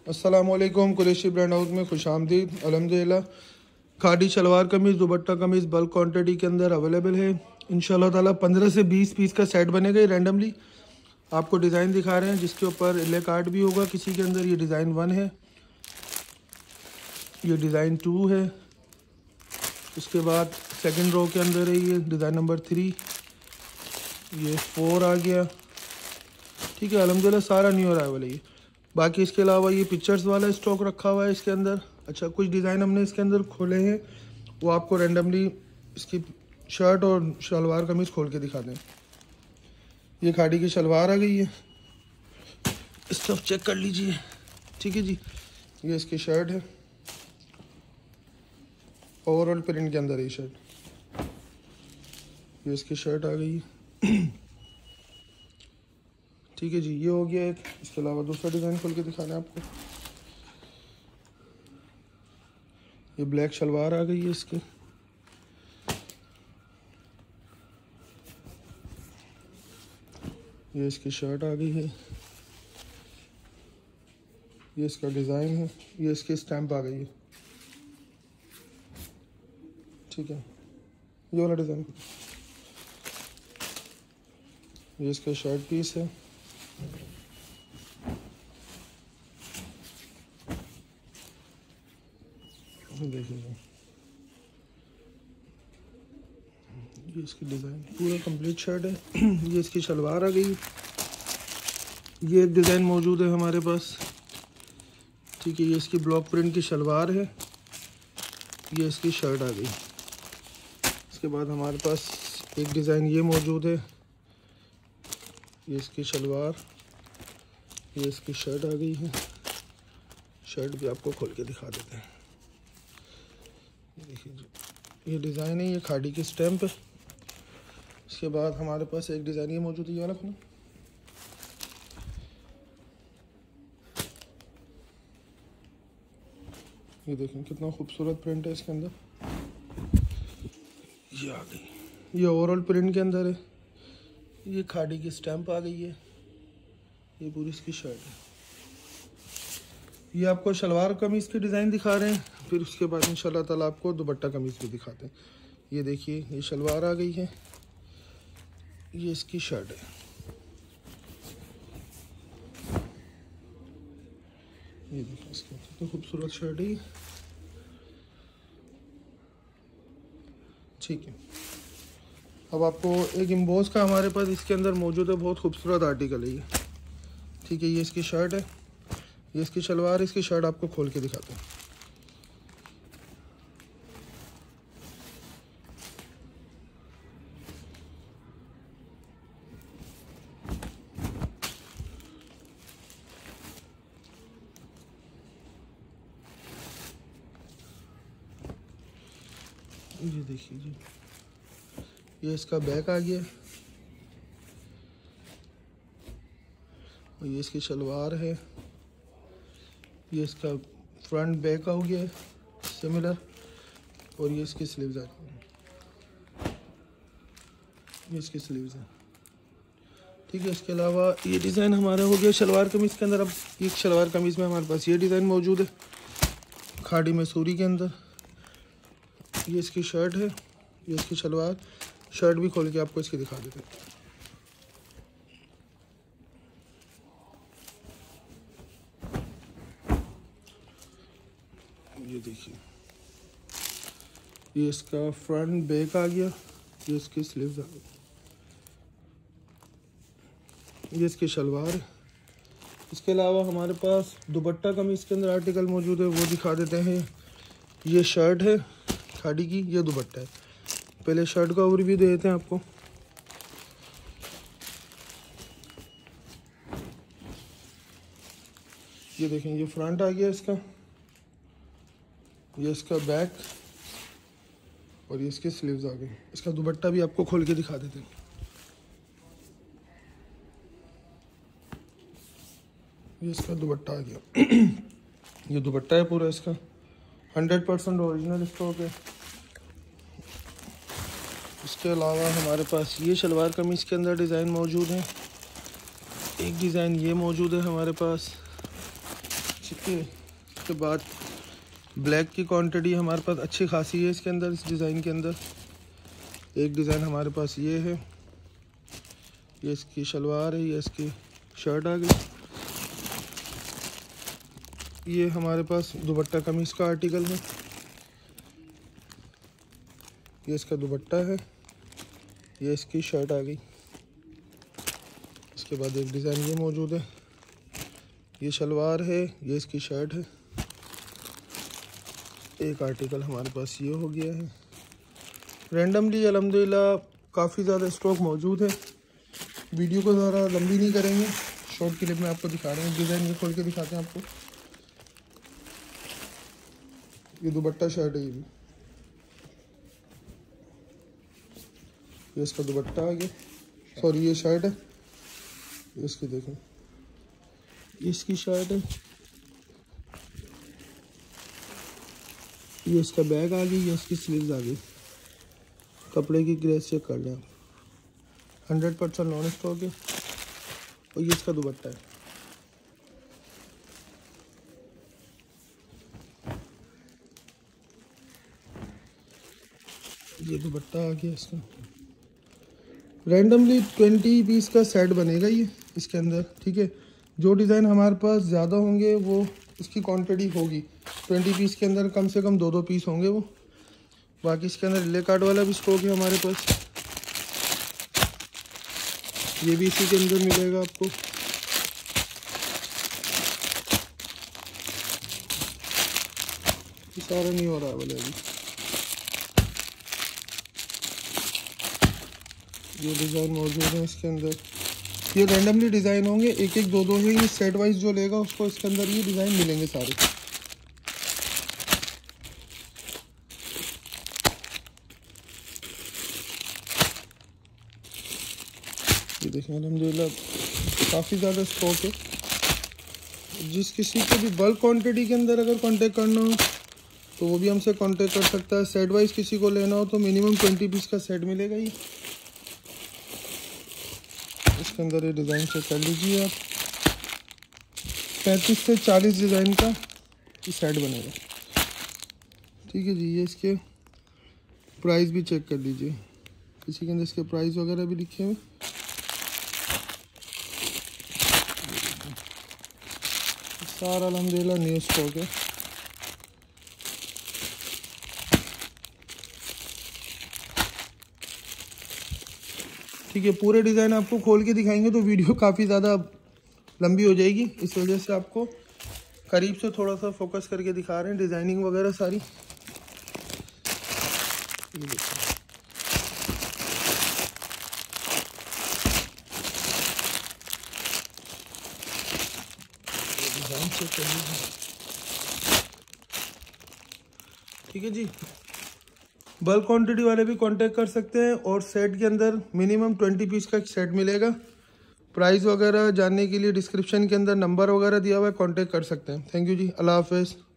अस्सलामुअलैकुम। Qureshi brand house में खुशामदीद। अल्हम्दुलिल्लाह खादी शलवार कमीज़, दुपट्टा कमीज़ बल्क क्वांटिटी के अंदर अवेलेबल है। इंशाल्लाह ताला 15 से 20 पीस का सेट बनेगा। ये रैंडमली आपको डिज़ाइन दिखा रहे हैं जिसके ऊपर इले कार्ड भी होगा किसी के अंदर। ये डिज़ाइन 1 है, ये डिज़ाइन 2 है, उसके बाद सेकंड रो के अंदर है ये डिज़ाइन नंबर 3, ये 4 आ गया। ठीक है, अल्हम्दुलिल्लाह सारा न्यू अराइवल है ये। बाकी इसके अलावा ये पिक्चर्स वाला स्टॉक रखा हुआ है इसके अंदर। अच्छा, कुछ डिज़ाइन हमने इसके अंदर खोले हैं, वो आपको रैंडमली इसकी शर्ट और शलवार कमीज़ खोल के दिखा दें। ये खाड़ी की शलवार आ गई है, स्टफ चेक कर लीजिए। ठीक है जी, ये इसकी शर्ट है, ओवरऑल प्रिंट के अंदर है ये शर्ट। ये इसकी शर्ट आ गई है। ठीक है जी, ये हो गया एक। इसके अलावा दूसरा डिज़ाइन खोल के दिखाना है आपको। ये ब्लैक शलवार आ गई है इसकी, ये इसकी शर्ट आ गई है, ये इसका डिज़ाइन है, ये इसकी स्टैम्प आ गई है। ठीक है, ये वाला डिज़ाइन, ये इसका शर्ट पीस है। देखिए ये इसकी डिज़ाइन पूरा कंप्लीट शर्ट है। ये इसकी शलवार आ गई, ये एक डिज़ाइन मौजूद है हमारे पास। ठीक है, ये इसकी ब्लॉक प्रिंट की शलवार है, ये इसकी शर्ट आ गई। इसके बाद हमारे पास एक डिज़ाइन ये मौजूद है, ये इसकी शलवार, ये इसकी शर्ट आ गई है। शर्ट भी आपको खोल के दिखा देते हैं। देखिए ये डिज़ाइन है, ये खाड़ी की स्टैम्प है। इसके बाद हमारे पास एक डिज़ाइन ये मौजूद है, ये वाला खुना। ये देखें कितना खूबसूरत प्रिंट है इसके अंदर। ये आ गई, ये ओवरऑल प्रिंट के अंदर है। ये खाड़ी की स्टैम्प आ गई है, ये पूरी इसकी शर्ट है। ये आपको शलवार कमीज़ की डिज़ाइन दिखा रहे हैं, फिर उसके बाद इंशाल्लाह ताला आपको दुपट्टा कमीज़ भी दिखाते हैं। ये देखिए, ये शलवार आ गई है, ये इसकी शर्ट है। ये देखिए इसकी कितनी खूबसूरत शर्ट है। ठीक है, अब आपको एक एम्बोस का हमारे पास इसके अंदर मौजूद है, बहुत खूबसूरत आर्टिकल है ये। ठीक है, ये इसकी शर्ट है, ये इसकी शलवार, इसकी शर्ट आपको खोल के दिखाते हैं। ये देखिए जी, ये इसका बैक आ गया, और ये इसकी शलवार है, ये इसका फ्रंट बैक हो गया सिमिलर, और ये इसकी स्लीव्स आ गई, ये इसकी स्लीव्स है। ठीक है, इसके अलावा ये डिज़ाइन हमारा हो गया शलवार कमीज़ के अंदर। अब एक शलवार कमीज़ में हमारे पास ये डिज़ाइन मौजूद है खाड़ी मसूरी के अंदर। ये इसकी शर्ट है, ये इसकी शलवार। शर्ट भी खोल के आपको इसकी दिखा देते हैं। ये देखिए, ये इसका फ्रंट बैक आ गया, ये इसकी स्लीव्स आ गई, ये इसकी शलवार है। इसके अलावा हमारे पास दुपट्टा कमीज़ के अंदर आर्टिकल मौजूद है, वो दिखा देते हैं। ये शर्ट है खाड़ी की, ये दुपट्टा है। पहले शर्ट का ओवरव्यू दे देते हैं आपको। ये देखें, ये फ्रंट आ गया इसका, ये इसका बैक, और ये इसकी स्लीव्स आ गई। इसका दुपट्टा भी आपको खोल के दिखा देते हैं। ये इसका दुपट्टा आ गया। ये दुपट्टा है पूरा इसका, 100% ओरिजिनल स्टॉक है। इसके अलावा हमारे पास ये शलवार कमीज़ के अंदर डिज़ाइन मौजूद है। एक डिज़ाइन ये मौजूद है हमारे पास। ठीक है। उसके बाद ब्लैक की क्वांटिटी हमारे पास अच्छी खासी है इसके अंदर, इस डिज़ाइन के अंदर। एक डिज़ाइन हमारे पास ये है, ये इसकी शलवार है, ये इसकी शर्ट आ गई। ये हमारे पास दुपट्टा कमीज़ का आर्टिकल है, ये इसका दुपट्टा है, ये इसकी शर्ट आ गई। इसके बाद एक डिज़ाइन ये मौजूद है, ये शलवार है, ये इसकी शर्ट है। एक आर्टिकल हमारे पास ये हो गया है। रैंडमली अल्हम्दुलिल्लाह काफ़ी ज़्यादा स्टॉक मौजूद है। वीडियो को ज़्यादा लंबी नहीं करेंगे, शॉर्ट क्लिप में आपको दिखा रहे हैं। डिज़ाइन ये खोल के दिखाते हैं आपको। ये दुपट्टा शर्ट है, ये भी, ये इसका दुपट्टा आ गया, सॉरी ये शर्ट है, ये इसकी देखें, ये इसकी शर्ट है, ये इसका बैग आ गई, ये इसकी स्लीव्स आ गई। कपड़े की ग्रेस चेक कर लें आप, 100% नॉन स्टॉक है। और ये इसका दुपट्टा है, ये दुपट्टा आ गया इसका। रैंडमली 20 पीस का सेट बनेगा ये इसके अंदर, ठीक है। जो डिज़ाइन हमारे पास ज़्यादा होंगे वो इसकी क्वांटिटी होगी। 20 पीस के अंदर कम से कम 2-2 पीस होंगे वो। बाकी इसके अंदर रिले कार्ड वाला भी स्टॉक है हमारे पास, ये भी इसी के अंदर मिलेगा आपको। ये सारा नहीं हो रहा है बोले अभी। ये डिज़ाइन मौजूद है इसके अंदर। ये रैंडमली डिज़ाइन होंगे, एक एक 2-2 हैं। ये सेट वाइज जो लेगा उसको इसके अंदर ये डिज़ाइन मिलेंगे सारे। ये देखें अल्हम्दुलिल्लाह काफ़ी ज़्यादा स्टॉक है। जिस किसी को भी बल्क क्वांटिटी के अंदर अगर कांटेक्ट करना हो तो वो भी हमसे कांटेक्ट कर सकता है। सेट वाइज किसी को लेना हो तो मिनिमम 20 पीस का सेट मिलेगा। ये इसके अंदर ये डिज़ाइन चेक कर लीजिए आप, 35 से 40 डिज़ाइन का ये सेट बनेगा, ठीक है जी। ये इसके प्राइस भी चेक कर लीजिए, इसी के अंदर इसके प्राइस वगैरह भी लिखे हुए। सारा अल्हम्दुलिल्लाह न्यू स्टॉक है। ठीक है, पूरे डिज़ाइन आपको खोल के दिखाएंगे तो वीडियो काफ़ी ज़्यादा लंबी हो जाएगी, इस वजह से आपको करीब से थोड़ा सा फोकस करके दिखा रहे हैं डिज़ाइनिंग वगैरह सारी। ये देखिए डिज़ाइन चेक कर लीजिए, ठीक है जी। बल्क क्वांटिटी वाले भी कांटेक्ट कर सकते हैं और सेट के अंदर मिनिमम 20 पीस का सेट मिलेगा। प्राइस वगैरह जानने के लिए डिस्क्रिप्शन के अंदर नंबर वगैरह दिया हुआ है, कांटेक्ट कर सकते हैं। थैंक यू जी, अल्लाह हाफ़िज़।